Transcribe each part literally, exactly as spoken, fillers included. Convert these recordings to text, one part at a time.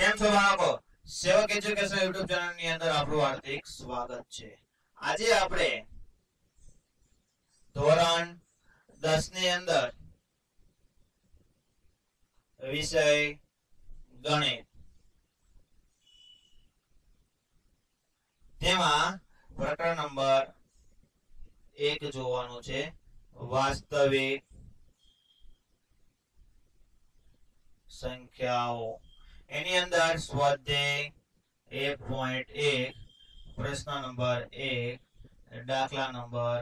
કેમ છો બાળકો? સેવક એજ્યુકેશન યુટ્યુબ ચેનલ ની અંદર આપણું હાર્દિક સ્વાગત છે. આજે આપણે ધોરણ દસ ની અંદર વિષય ગણિત તેમાં પ્રકરણ નંબર એક જોવાનું છે, વાસ્તવિક સંખ્યાઓ. એની અંદર સ્વાધ્યાય એક પોઈન્ટ એક, પ્રશ્ન નંબર એક, દાખલા નંબર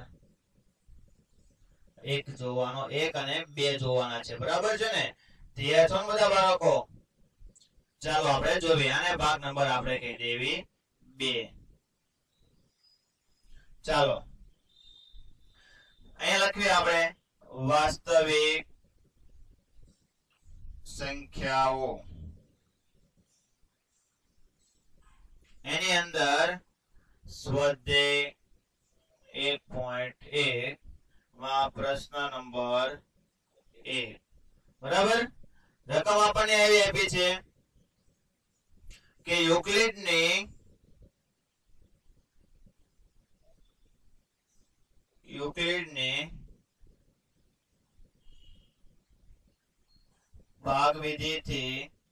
એક જોવાનો, એક અને બે જોવાના છે. બરાબર છે ને? તૈયાર છો બધા બાળકો? ચાલો આપણે જોઈએ. આને ભાગ નંબર આપણે કહી દેવી બે. ચાલો અહીંયા લખીએ આપણે વાસ્તવિક સંખ્યાઓ. એની અંદર સ્વાધ્યાય એક પોઈન્ટ એક માં પ્રશ્ન નંબર એક. બરાબર? રકમ આપણને એવી આપી છે કે યુક્લિડની યુક્લિડની ભાગવિધિથી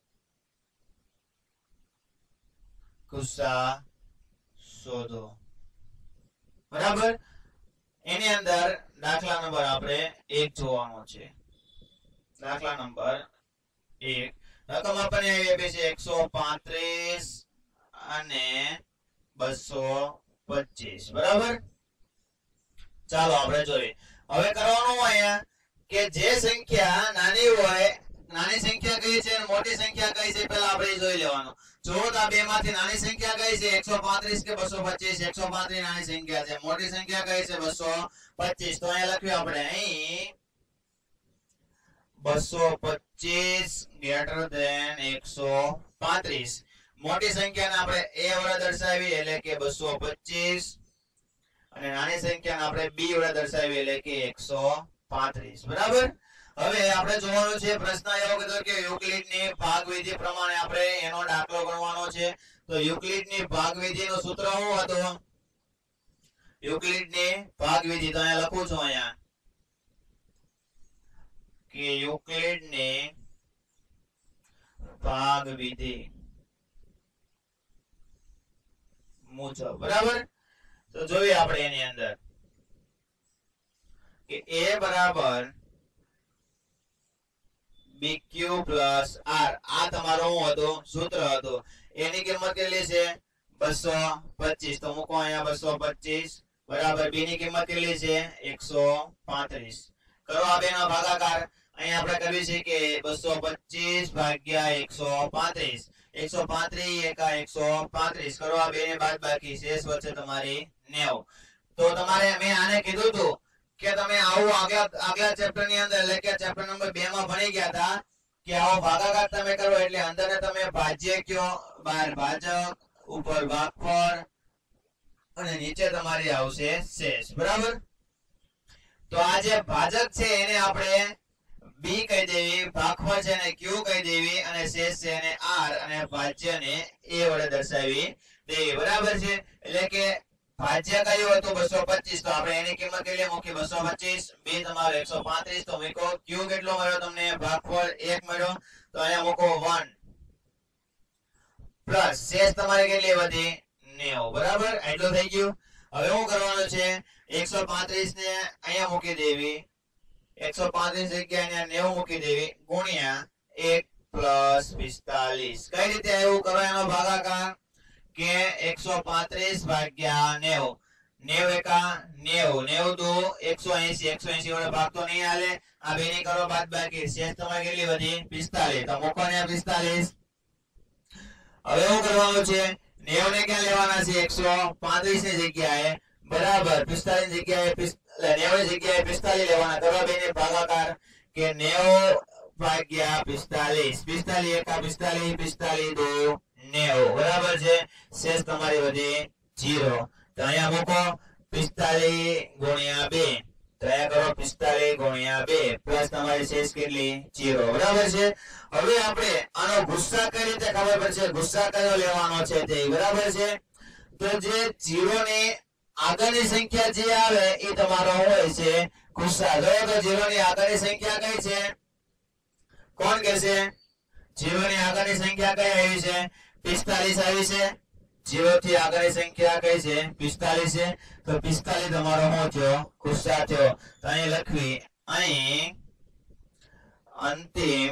ગુસા શોધો. બરાબર? એની અંદર દાખલા નંબર આપણે એક જોવાનો છે. દાખલા નંબર એક. રકમ આપણને આપી છે એકસો પાંત્રીસ અને બસો પચીસ. બરાબર? ચાલો આપણે જોઈએ. હવે કરવાનું અહીંયા કે જે સંખ્યા નાની હોય, નાની સંખ્યા કઈ છે અને મોટી સંખ્યા કઈ છે પહેલા આપણે જોઈ લેવાનું. જો આ બે માંથી નાની સંખ્યા કઈ છે એકસો પાંત્રીસ કે બસો પચીસ? એકસો પાંત્રીસ નાની સંખ્યા છે. મોટી સંખ્યા કઈ છે બસો પચીસ. તો અહીંયા લખ્યું આપણે અહીં બસો પચીસ ગ્રેટર ધેન એકસો પાંત્રીસ. મોટી સંખ્યાને આપણે a વડે દર્શાવી એટલે કે બસો પચીસ અને નાની સંખ્યાને આપણે b વડે દર્શાવી એટલે કે એકસો પાંત્રીસ. બરાબર? હવે આપણે જોવાનું છે, પ્રશ્ન એવો કીધો કે યુક્લિડની ભાગવિધિ પ્રમાણે આપણે એનો દાખલો ગણવાનો છે. તો યુક્લિડની ભાગવિધિનું સૂત્ર શું હતું? યુક્લિડની ભાગવિધિ તો અહીંયા લખું છું અહીંયા કે યુક્લિડની ભાગવિધિ મુજબ. બરાબર? તો જોઈએ આપણે એની અંદર કે a બરાબર bq પ્લસ r. આ તમારો શું હતું? સૂત્ર હતું. એની કિંમત કેટલી છે? બસો પચીસ. તો મૂકો અહીંયા બસો પચીસ. બરાબર? b ની કિંમત કેટલી છે? એકસો પાંત્રીસ. કરો આ બેનો ભાગાકાર. અહીંયા આપણે કરવી છે કે બસો પચીસ ભાગ્યા એકસો પાંત્રીસ. એકસો પાંત્રીસ એકા એકસો પાંત્રીસ. કરો આ બે ને બાદ બાકી. શેષ વચ્ચે તમારી નેવું. તો તમારે મેં આને કીધું હતું કે તમે આવું આગલા આગલા ચેપ્ટર ની અંદર એટલે કે ચેપ્ટર નંબર બે માં ભણી ગયા હતા કે આવો ભાગાકાર તમે કરો એટલે અંદર તમે ભાજ્ય કયો, બહાર ભાજક, ઉપર ભાગફળ અને નીચે તમારી આવશે શેષ. બરાબર? તો આ જે ભાજક છે એને આપણે b કહી દેવી, ભાગફળ છે એને q કહી દેવી અને શેષ છે એને r અને ભાજ્યને a વડે દર્શાવી દેવી. બરાબર છે? એટલે કે ભાજ્ય કયું હતું? બસો પચીસ. તો આપણે એની કિંમત કેટલી મૂકી? બસો પચીસ. b તમારો એકસો પાંત્રીસ. તો મૂકો. q કેટલો મળ્યો તમને? ભાગફળ એક મળ્યો. તો અહીંયા મૂકો એક પ્લસ શેષ તમારે કેટલી વધી? નેવું. બરાબર? એટલું થઈ ગયું. હવે શું કરવાનું છે? એકસો પાંત્રીસ ને અહીંયા મૂકી દેવી, એકસો પાંત્રીસ જગ્યાએ અહીંયા નેવું મૂકી દેવી ગુણ્યા એક પ્લસ પિસ્તાલીસ. કઈ રીતે એવું કરો એનો ભાગાકાર? કે એકસો પાંત્રીસ ભાગ્યા નેવું. નેવું એકા નેવું. નેવું દુ એકસો એસી. એકસો એસી વડે ભાગતો નહીં હાલે. આ બે ની કરો બાદ બાકી. શેષ તમારે કેટલી વધી? પિસ્તાલીસ. તો મૂકો ને પિસ્તાલીસ. હવે શું કરવાનું છે? નેવું ને ક્યાં લેવાના છે? એકસો પાંત્રીસ ની જગ્યાએ. બરાબર? પિસ્તાલીસ ની જગ્યાએ નેવું ની જગ્યાએ પિસ્તાલીસ લેવાના. કરવા બે ને ભાગાકાર કે નેવું ભાગ્યા પિસ્તાલીસ. પિસ્તાલીસ એકા પિસ્તાલીસ. પિસ્તાલીસ દુ નેવું. બરાબર છે? શેષ તમારી વધી જીરો. તો અહીંયા મૂકો પિસ્તાલીસ ગુણ્યા બે. તો તો અહીંયા કરો પિસ્તાલીસ ગુણ્યા બે પ્લસ તમારી શેષ કેટલી જીરો બરાબર છે। હવે આપણે આનો ગુસ્સા કઈ રીતે ખબર પડશે ગુસ્સા કયો લેવાનો છે તે બરાબર છે। તો જે જીરો ની આગળની સંખ્યા જે આવે એ તમારો હોય છે ગુસ્સા। જો તો જીરો ની આગળની સંખ્યા કઈ છે કોણ કહેશે જીરો ની આગળની સંખ્યા કઈ આવી છે પિસ્તાલીસ આવી છે। जीरो थी आगळनी संख्या कई छे पिસ્તાલીસ छे तो पिસ્તાલીસ તમારો શું થયો ગુસ્સા થયો। તો અહીં લખવી અહીં અંતિમ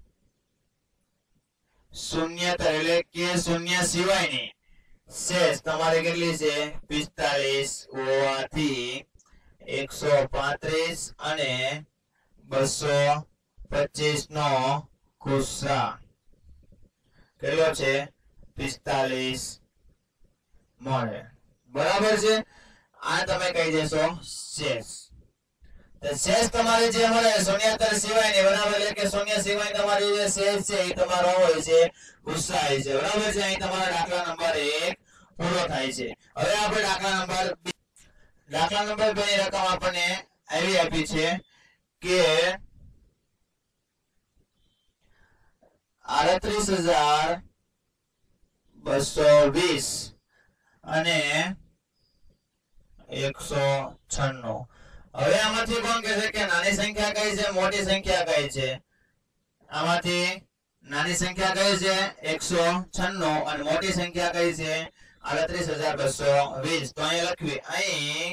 શૂન્યતા એટલે કે શૂન્ય સિવાયની શેષ તમારે કેટલી છે પિસ્તાલીસ હોવાથી એકસો પાંત્રીસ અને બસો પચીસ નો ગુસ્સા કેટલો છે પિસ્તાલીસ મળે બરાબર છે। આ તમે કહી દેશો શેષ। તો શેષ તમારે જે મળે શૂન્યાતર સિવાયની બરાબર એટલે કે શૂન્ય સિવાય તમારી જે શેષ છે એ તમારો હોય છે ગુસ્સા છે બરાબર છે। અહીં તમારો દાખલા નંબર એક પૂરો થાય છે। હવે આપણે દાખલા નંબર દાખલા નંબર બે ની રકમ આપણને આવી આપી છે કે આડત્રીસ હજાર બસો વીસ અને એકસો છન્નું। હવે આમાંથી કોણ કહે છે કે નાની સંખ્યા કઈ છે મોટી સંખ્યા કઈ છે આમાંથી નાની સંખ્યા કઈ છે એકસો છન્નું અને મોટી સંખ્યા કઈ છે આડત્રીસ હજાર બસો વીસ। તો અહીં લખવી અહીં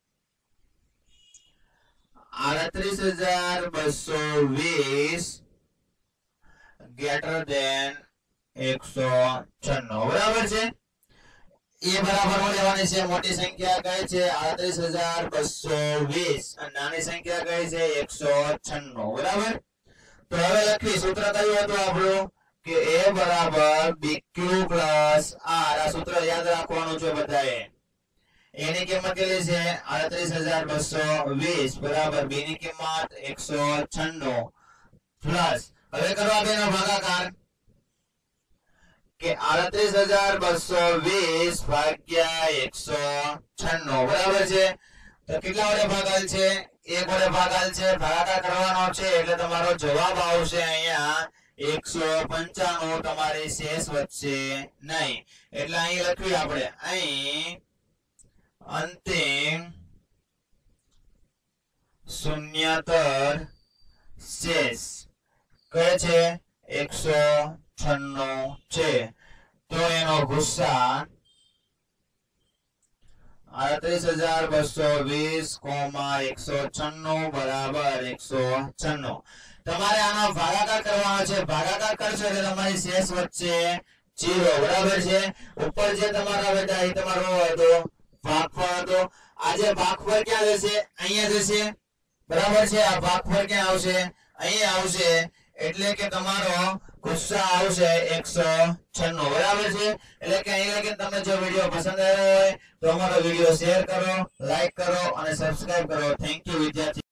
આડત્રીસ હજાર બસો વીસ ગ્રેટર ધેન એકસો છન્નું બરાબર છે। એ બરાબર હું લેવાની છે મોટી સંખ્યા કઈ છે આડત્રીસ હજાર બસો વીસ અને નાની સંખ્યા કઈ છે એકસો છન્નું બરાબર। તો હવે લખી સૂત્ર કયું હતું આપણું કે a બરાબર bq પ્લસ r। આ સૂત્ર યાદ રાખવાનું છે બધાએ। a ની કિંમત કેટલી છે આડત્રીસ હજાર બસો વીસ બરાબર b ની કિંમત એકસો છન્નું પ્લસ હવે કરવા બેનો ભાગાકાર કે આડત્રીસ હજાર બસો વીસ ભાગ્યા એકસો છન્નું બરાબર છે। તો કેટલા વડે ભાગાલ છે એક વડે ભાગાલ છે ભાગાકાર કરવાનો છે એટલે તમારો જવાબ આવશે અહીંયા એકસો પંચાણું તમારી શેષ વધશે નહીં। એટલે અહીં લખવી આપણે અહીં અંતિમ શૂન્યતર શેષ કઈ છે એકસો છન્નું છે। તો એનો ગુસ્સા આડત્રીસ હજાર બસો વીસ કોમા એકસો છન્નું બરાબર એકસો છન્નું। તમારે આનો ભાગાકાર કરવાનો છે ભાગાકાર કરશો એટલે તમારી શેષ વચ્ચે જીરો બરાબર છે। ઉપર જે તમારા બેટા એ તમારો હતો ભાગફળ હતો આ જે ભાગફળ ક્યાં જશે અહીંયા જશે બરાબર છે। આ ભાગફળ ક્યાં આવશે અહીંયા આવશે એટલે કે તમારો ગુસ્સા આવશે એકસો છન્નું બરાબર છે। એટલે કે અહીં લગીને તમને જો વિડિયો પસંદ આવ્યો હોય તો અમારો વિડિયો શેર કરો લાઈક કરો અને સબસ્ક્રાઇબ કરો। થેન્ક યુ વિદ્યાર્થી।